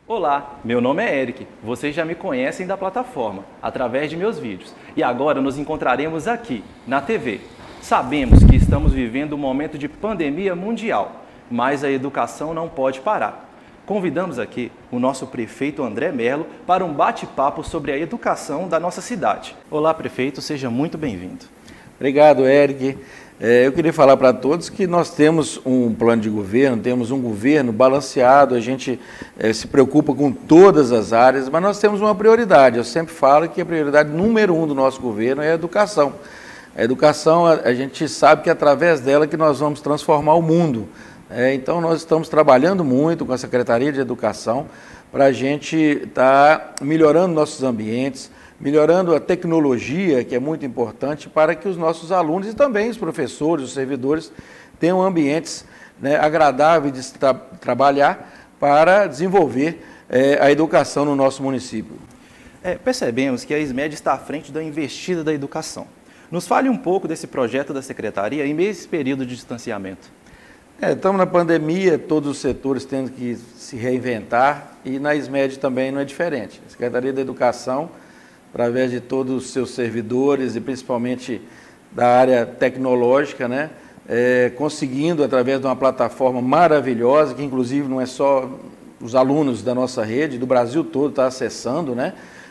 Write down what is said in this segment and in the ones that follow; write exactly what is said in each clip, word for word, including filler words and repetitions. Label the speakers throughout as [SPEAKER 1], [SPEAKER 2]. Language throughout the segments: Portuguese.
[SPEAKER 1] Olá, meu nome é Eric, vocês já me conhecem da plataforma, através de meus vídeos. E agora nos encontraremos aqui, na T V. Sabemos que estamos vivendo um momento de pandemia mundial, mas a educação não pode parar. Convidamos aqui o nosso prefeito André Merlo para um bate-papo sobre a educação da nossa cidade. Olá, prefeito, seja muito bem-vindo.
[SPEAKER 2] Obrigado, Eric. É, eu queria falar para todos que nós temos um plano de governo, temos um governo balanceado, a gente é, se preocupa com todas as áreas, mas nós temos uma prioridade. Eu sempre falo que a prioridade número um do nosso governo é a educação. A educação, a, a gente sabe que é através dela que nós vamos transformar o mundo. É, então, nós estamos trabalhando muito com a Secretaria de Educação para a gente estar tá melhorando nossos ambientes, melhorando a tecnologia, que é muito importante, para que os nossos alunos e também os professores, os servidores, tenham ambientes, né, agradáveis de tra trabalhar para desenvolver é, a educação no nosso município.
[SPEAKER 1] É, percebemos que a ISMED está à frente da investida da educação. Nos fale um pouco desse projeto da Secretaria em meio a esse período de distanciamento.
[SPEAKER 2] É, estamos na pandemia, todos os setores tendo que se reinventar e na ISMED também não é diferente. A Secretaria da Educação, através de todos os seus servidores e principalmente da área tecnológica, né, é, conseguindo, através de uma plataforma maravilhosa, que inclusive não é só os alunos da nossa rede, do Brasil todo está acessando, né?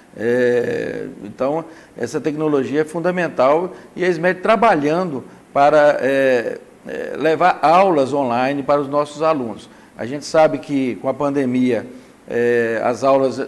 [SPEAKER 2] É, então, essa tecnologia é fundamental e a ISMED trabalhando para é, é, levar aulas online para os nossos alunos. A gente sabe que com a pandemia, é, as aulas...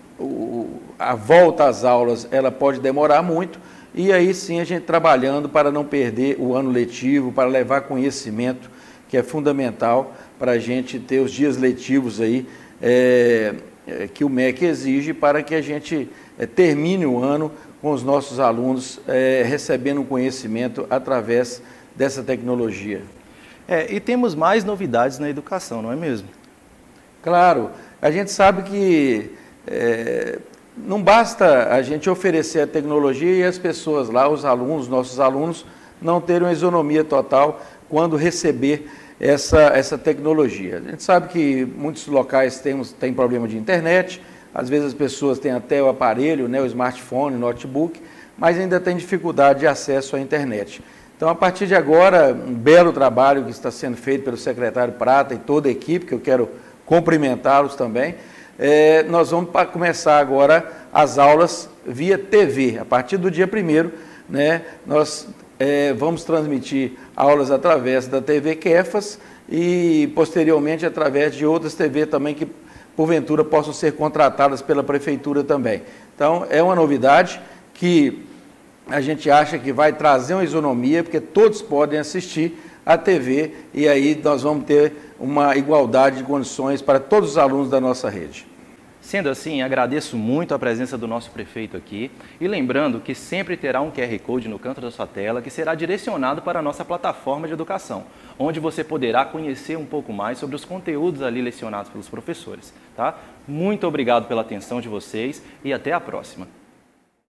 [SPEAKER 2] O, a volta às aulas ela pode demorar muito e aí sim a gente trabalhando para não perder o ano letivo, para levar conhecimento, que é fundamental para a gente ter os dias letivos aí, é, é, que o M E C exige para que a gente é, termine o ano com os nossos alunos é, recebendo um conhecimento através dessa tecnologia.
[SPEAKER 1] É, e temos mais novidades na educação, não é mesmo?
[SPEAKER 2] Claro, a gente sabe que É, não basta a gente oferecer a tecnologia e as pessoas lá, os alunos, nossos alunos, não terem uma isonomia total quando receber essa, essa tecnologia. A gente sabe que muitos locais têm, têm problema de internet, às vezes as pessoas têm até o aparelho, né, o smartphone, o notebook, mas ainda tem dificuldade de acesso à internet. Então, a partir de agora, um belo trabalho que está sendo feito pelo secretário Prata e toda a equipe, que eu quero cumprimentá-los também. É, nós vamos começar agora as aulas via T V. A partir do dia primeiro, né, nós é, vamos transmitir aulas através da T V Kefas e posteriormente através de outras T V também que porventura possam ser contratadas pela Prefeitura também. Então é uma novidade que a gente acha que vai trazer uma isonomia, porque todos podem assistir a T V e aí nós vamos ter uma igualdade de condições para todos os alunos da nossa rede.
[SPEAKER 1] Sendo assim, agradeço muito a presença do nosso prefeito aqui e lembrando que sempre terá um Q R Code no canto da sua tela que será direcionado para a nossa plataforma de educação, onde você poderá conhecer um pouco mais sobre os conteúdos ali lecionados pelos professores. Tá? Muito obrigado pela atenção de vocês e até a próxima.